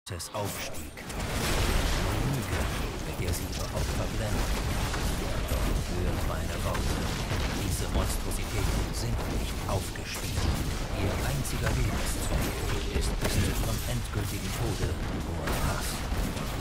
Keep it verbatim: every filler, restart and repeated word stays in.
Tess aufstieg. Eine Lüge, mit der sie ihre Opfer blendet. Doch höre meine Worte. Diese Monstrositäten sind nicht aufgestiegen. Ihr einziger Lebenszweck ist bis zu ihrem endgültigen Tode nur Hass.